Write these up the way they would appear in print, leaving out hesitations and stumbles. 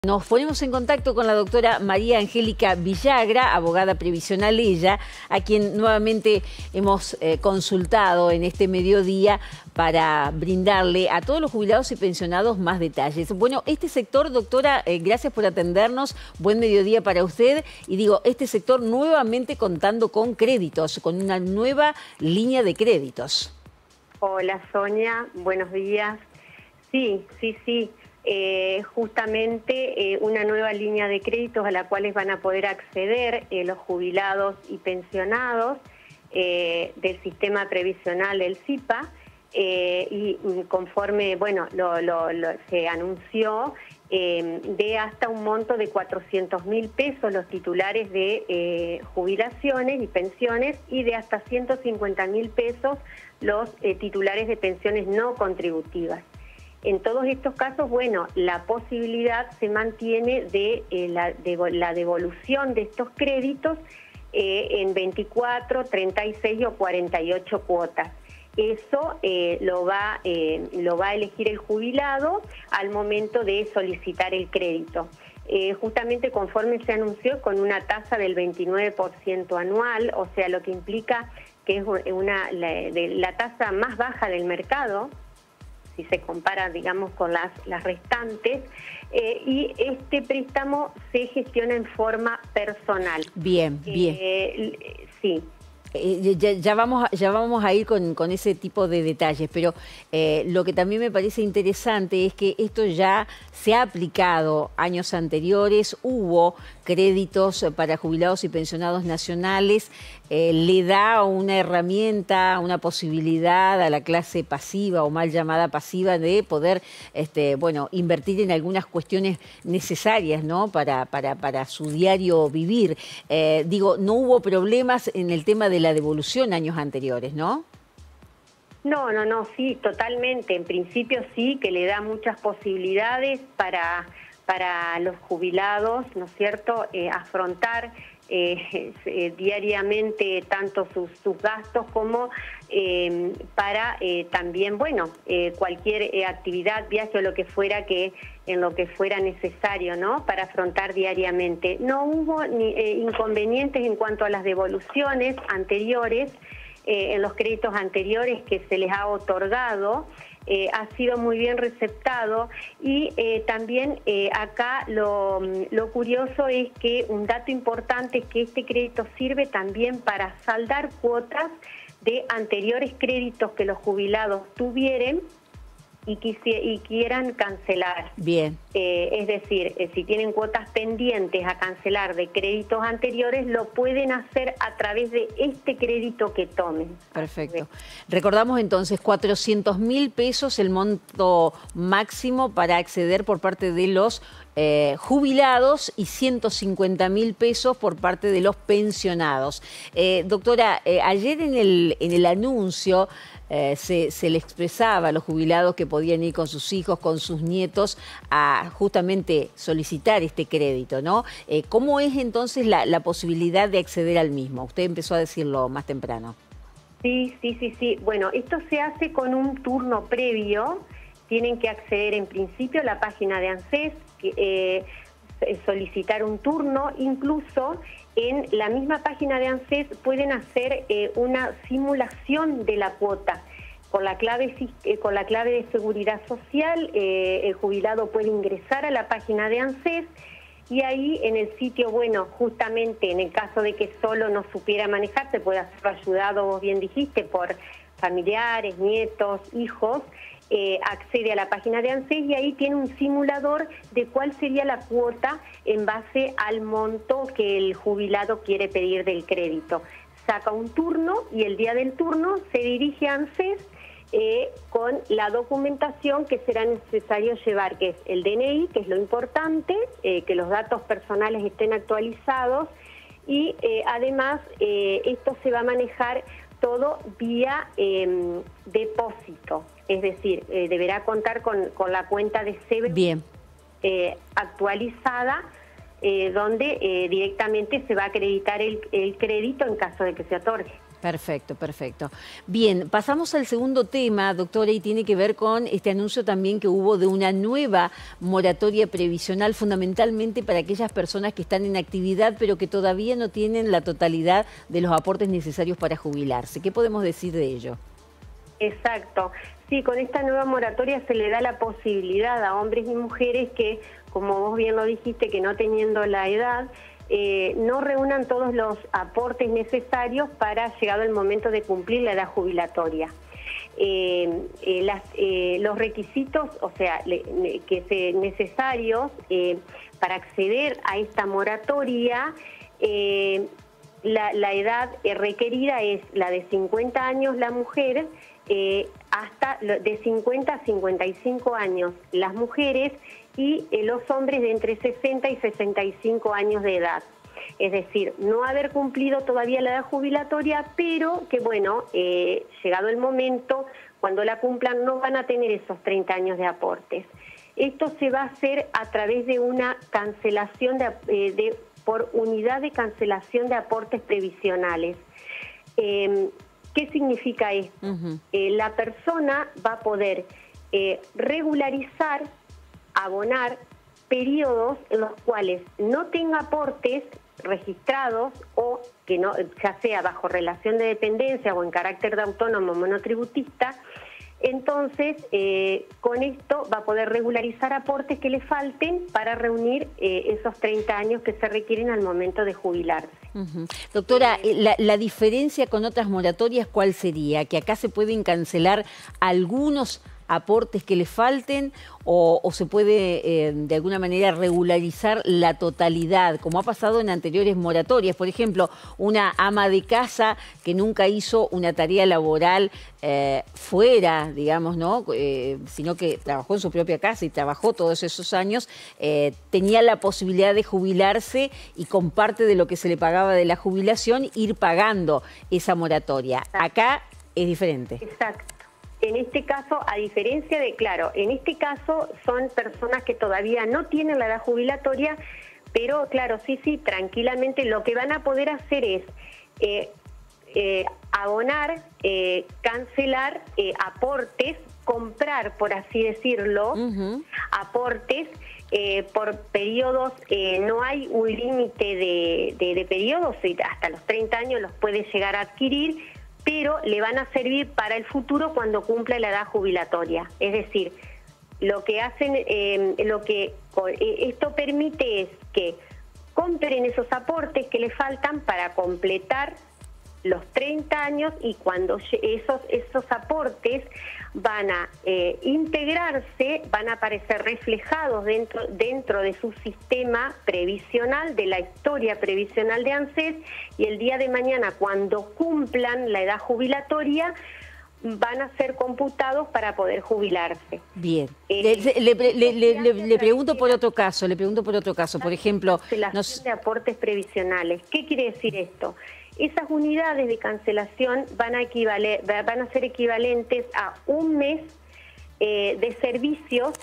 Nos ponemos en contacto con la doctora María Angélica Villagra, abogada previsional ella, a quien nuevamente hemos consultado en este mediodía para brindarle a todos los jubilados y pensionados más detalles. Bueno, este sector, doctora, gracias por atendernos, buen mediodía para usted. Y digo, este sector nuevamente contando con créditos, con una nueva línea de créditos. Hola Sonia, buenos días. Sí. Justamente una nueva línea de créditos a la cual van a poder acceder los jubilados y pensionados del sistema previsional del SIPA y conforme, bueno, se anunció de hasta un monto de 400.000 pesos los titulares de jubilaciones y pensiones y de hasta 150.000 pesos los titulares de pensiones no contributivas. En todos estos casos, bueno, la posibilidad se mantiene de la devolución de estos créditos en 24, 36 o 48 cuotas. Eso lo va a elegir el jubilado al momento de solicitar el crédito. Justamente conforme se anunció con una tasa del 29% anual, o sea, lo que implica que es la tasa más baja del mercado, si se compara, digamos, con las restantes, y este préstamo se gestiona en forma personal. Bien. Sí. Ya vamos a ir con ese tipo de detalles, pero lo que también me parece interesante es que esto ya se ha aplicado años anteriores, hubo créditos para jubilados y pensionados nacionales, le da una herramienta, una posibilidad a la clase pasiva o mal llamada pasiva de poder invertir en algunas cuestiones necesarias, ¿no? para su diario vivir. No hubo problemas en el tema de la devolución años anteriores, ¿no? No, sí, totalmente. En principio sí, que le da muchas posibilidades para los jubilados, ¿no es cierto?, afrontar diariamente tanto sus gastos como para también, cualquier actividad, viaje o lo que fuera en lo que fuera necesario, ¿no?, para afrontar diariamente. No hubo inconvenientes en cuanto a las devoluciones anteriores, en los créditos anteriores que se les ha otorgado. Ha sido muy bien receptado y también acá lo curioso es que un dato importante es que este crédito sirve también para saldar cuotas de anteriores créditos que los jubilados tuvieran y quieran cancelar. Bien. Es decir, si tienen cuotas pendientes a cancelar de créditos anteriores, lo pueden hacer a través de este crédito que tomen. Perfecto. Recordamos entonces 400.000 pesos el monto máximo para acceder por parte de los jubilados y 150.000 pesos por parte de los pensionados. Doctora, ayer en el anuncio se le expresaba a los jubilados que podían ir con sus hijos, con sus nietos, a justamente solicitar este crédito, ¿no? ¿Cómo es entonces la posibilidad de acceder al mismo? Usted empezó a decirlo más temprano. Sí. Bueno, esto se hace con un turno previo. Tienen que acceder en principio a la página de ANSES, solicitar un turno. Incluso en la misma página de ANSES pueden hacer una simulación de la cuota. Con la clave de seguridad social, el jubilado puede ingresar a la página de ANSES y ahí en el sitio, bueno, justamente en el caso de que solo no supiera manejar, se puede hacer ayudado, vos bien dijiste, por familiares, nietos, hijos. Accede a la página de ANSES y ahí tiene un simulador de cuál sería la cuota en base al monto que el jubilado quiere pedir del crédito. Saca un turno y el día del turno se dirige a ANSES con la documentación que será necesario llevar, que es el DNI, que es lo importante, que los datos personales estén actualizados y además esto se va a manejar todo vía depósito, es decir, deberá contar con la cuenta de CBU actualizada, donde directamente se va a acreditar el crédito en caso de que se otorgue. Perfecto, perfecto. Bien, pasamos al segundo tema, doctora, y tiene que ver con este anuncio también que hubo de una nueva moratoria previsional, fundamentalmente para aquellas personas que están en actividad, pero que todavía no tienen la totalidad de los aportes necesarios para jubilarse. ¿Qué podemos decir de ello? Exacto. Sí, con esta nueva moratoria se le da la posibilidad a hombres y mujeres que, como vos bien lo dijiste, que no teniendo la edad, no reúnan todos los aportes necesarios para, llegado el momento de cumplir la edad jubilatoria. Los requisitos, o sea, necesarios para acceder a esta moratoria, la edad requerida es la de 50 años la mujer, hasta de 50 a 55 años las mujeres, y los hombres de entre 60 y 65 años de edad. Es decir, no haber cumplido todavía la edad jubilatoria, pero que bueno, llegado el momento, cuando la cumplan no van a tener esos 30 años de aportes. Esto se va a hacer a través de una cancelación por unidad de cancelación de aportes previsionales. ¿Qué significa esto? La persona va a poder regularizar, abonar periodos en los cuales no tenga aportes registrados, o que no, ya sea bajo relación de dependencia o en carácter de autónomo monotributista. Entonces, con esto va a poder regularizar aportes que le falten para reunir esos 30 años que se requieren al momento de jubilarse. Doctora, la diferencia con otras moratorias, ¿cuál sería? ¿Que acá se pueden cancelar algunos aportes que le falten o se puede de alguna manera regularizar la totalidad, como ha pasado en anteriores moratorias? Por ejemplo, una ama de casa que nunca hizo una tarea laboral fuera, digamos, ¿no? Sino que trabajó en su propia casa y trabajó todos esos años, tenía la posibilidad de jubilarse y con parte de lo que se le pagaba de la jubilación ir pagando esa moratoria. Acá es diferente. Exacto. En este caso, a diferencia de, claro, en este caso son personas que todavía no tienen la edad jubilatoria, pero claro, sí, tranquilamente lo que van a poder hacer es abonar, cancelar aportes, comprar, por así decirlo, aportes por periodos. No hay un límite de periodos, hasta los 30 años los puede llegar a adquirir, pero le van a servir para el futuro cuando cumpla la edad jubilatoria. Es decir, lo que hacen, esto permite es que compren esos aportes que le faltan para completar los 30 años, y cuando esos aportes van a integrarse, van a aparecer reflejados dentro de su sistema previsional, de la historia previsional de ANSES, y el día de mañana, cuando cumplan la edad jubilatoria, van a ser computados para poder jubilarse. Bien. Le pregunto por otro caso, por ejemplo, cancelación de aportes previsionales. ¿Qué quiere decir esto? Esas unidades de cancelación van a ser equivalentes a un mes de servicios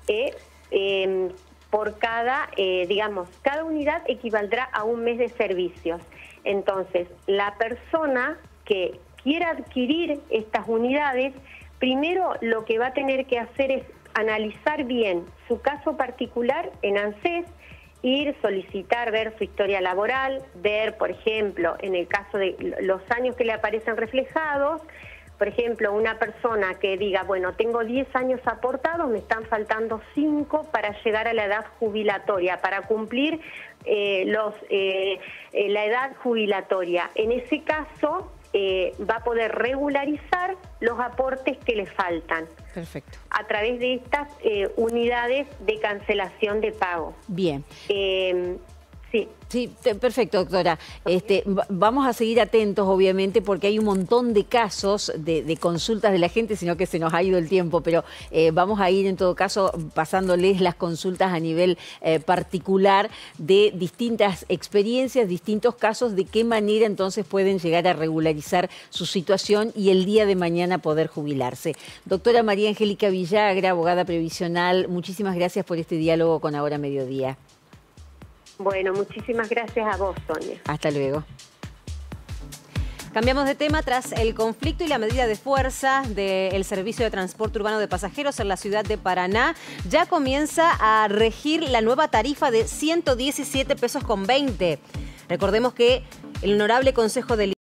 por cada, cada unidad equivaldrá a un mes de servicios. Entonces, la persona que quiera adquirir estas unidades, primero lo que va a tener que hacer es analizar bien su caso particular en ANSES, ir, solicitar, ver su historia laboral, ver, por ejemplo, en el caso de los años que le aparecen reflejados. Por ejemplo, una persona que diga, bueno, tengo 10 años aportados, me están faltando 5 para llegar a la edad jubilatoria, para cumplir la edad jubilatoria. En ese caso, va a poder regularizar los aportes que le faltan. Perfecto. A través de estas unidades de cancelación de pago. Bien. Sí. Sí, perfecto, doctora. Vamos a seguir atentos, obviamente, porque hay un montón de casos de consultas de la gente, sino que se nos ha ido el tiempo, pero vamos a ir, en todo caso, pasándoles las consultas a nivel particular de distintas experiencias, distintos casos, de qué manera entonces pueden llegar a regularizar su situación y el día de mañana poder jubilarse. Doctora María Angélica Villagra, abogada previsional, muchísimas gracias por este diálogo con Ahora Mediodía. Bueno, muchísimas gracias a vos, Sonia. Hasta luego. Cambiamos de tema. Tras el conflicto y la medida de fuerza del servicio de transporte urbano de pasajeros en la ciudad de Paraná, ya comienza a regir la nueva tarifa de 117 pesos con 20. Recordemos que el Honorable Consejo de